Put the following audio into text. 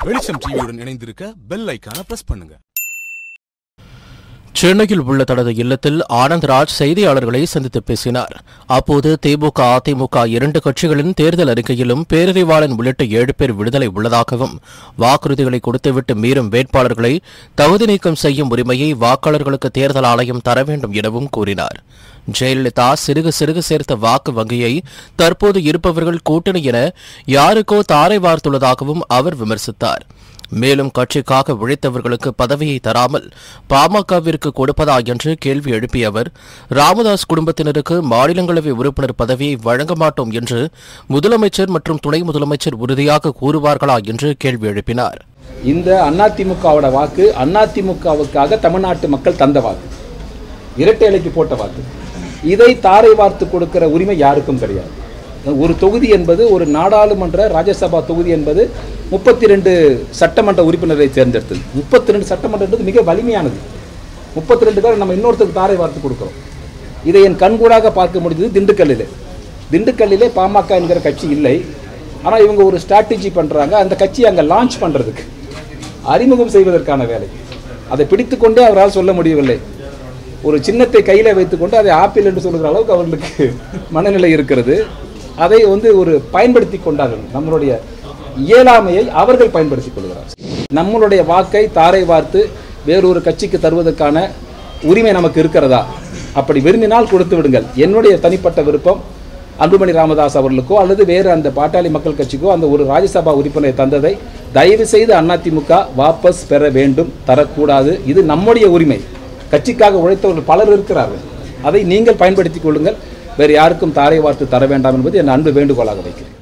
வெளிச்சம் டிவியுடன் இணைந்திருக்க பெல் ஐகானை பிரஸ் பண்ணுங்க. சென்னையில் உள்ள தனது இல்லத்தில் ஆனந்தராஜ் செய்தியாளர்களை சந்தித்து பேசினார். அப்போது திமுக, அதிமுக இரண்டு கட்சிகளின் தேர்தல் அறிக்கையிலும் பேரறிவாளன் உள்ளிட்ட 7 பேர் விடுதலை உள்ளதாகவும், வாக்குறுதிகளை கொடுத்துவிட்டு மீறும் வேட்பாளர்களை தகுதி நீக்கம் செய்யும் உரிமையை வாக்காளர்களுக்கு தேர்தல் ஆணையம் தர வேண்டும் எனவும் கூறினார். ஜெயலலிதா சிறுக சிறுக சேர்த்த வாக்கு வங்கியை தற்போது இருப்பவர்கள் கூட்டணி என யாருக்கோ தாரை வார்த்துள்ளதாகவும் அவர் விமர்சித்தார். மேலும் கட்சிக்காக உழைத்தவர்களுக்கு பதவியை தராமல் பாமகவிற்கு கொடுப்பதா என்று கேள்வி எழுப்பிய அவர், ராமதாஸ் குடும்பத்தினருக்கு மாநிலங்களவை உறுப்பினர் பதவியை வழங்க மாட்டோம் என்று முதலமைச்சர் மற்றும் துணை முதலமைச்சர் உறுதியாக கூறுவார்களா என்று கேள்வி எழுப்பினார். இந்த அதிமுகவோட வாக்கு அதிமுகவுக்காக தமிழ்நாட்டு மக்கள் தந்த வாக்கு, இரட்டை இலைக்கு போட்ட வாக்கு. இதை தாரை வார்த்து கொடுக்கிற உரிமை யாருக்கும் கிடையாது. ஒரு தொகுதி என்பது, ஒரு நாடாளுமன்ற ராஜ்யசபா தொகுதி என்பது 32 சட்டமன்ற உறுப்பினரை தேர்ந்தெடுத்தது. 32 சட்டமன்றம் மிக வலிமையானது. 32 பேர் நம்ம இன்னொருத்தருக்கு தாரை வார்த்து கொடுக்கிறோம். இதை என் கண்கூடாக பார்க்க முடிஞ்சது திண்டுக்கல்லிலே பாமக என்கிற கட்சி இல்லை. ஆனால் இவங்க ஒரு ஸ்ட்ராட்டஜி பண்ணுறாங்க, அந்த கட்சியை அங்கே லான்ச் பண்ணுறதுக்கு, அறிமுகம் செய்வதற்கான வேலை. அதை பிடித்துக்கொண்டே அவரால் சொல்ல முடியவில்லை. ஒரு சின்னத்தை கையில் வைத்துக்கொண்டு அதை ஆப்பிள் என்று சொல்லுகிற அளவுக்கு அவர்களுக்கு மனநிலை இருக்கிறது. அதை ஒரு பயன்படுத்தி கொண்டார்கள். நம்மளுடைய இயலாமையை அவர்கள் பயன்படுத்திக் கொள்கிறார்கள். நம்மளுடைய வாக்கை தாரை வார்த்து வேறொரு கட்சிக்கு தருவதற்கான உரிமை நமக்கு இருக்கிறதா? அப்படி விரும்பினால் கொடுத்து விடுங்கள். என்னுடைய தனிப்பட்ட விருப்பம் அன்புமணி ராமதாஸ் அவர்களுக்கோ அல்லது வேறு அந்த பாட்டாளி மக்கள் கட்சிக்கோ அந்த ஒரு ராஜ்யசபா உறுப்பினரை தந்ததை தயவு செய்து அதிமுக வாபஸ் பெற வேண்டும், தரக்கூடாது. இது நம்முடைய உரிமை. கட்சிக்காக உழைத்தவர்கள் பலர் இருக்கிறார்கள். அதை நீங்கள் பயன்படுத்திக் கொள்ளுங்கள். வேறு யாருக்கும் தாரை வார்த்து தர வேண்டாம் என்பது என் அன்பு வேண்டுகோளாக வைக்கிறேன்.